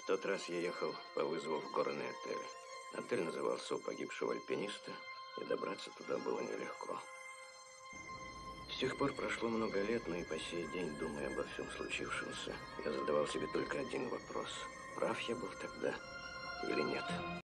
В тот раз я ехал по вызову в горный отель. Отель назывался «У погибшего альпиниста», и добраться туда было нелегко. С тех пор прошло много лет, но и по сей день, думая обо всем случившемся, я задавал себе только один вопрос. Прав я был тогда или нет?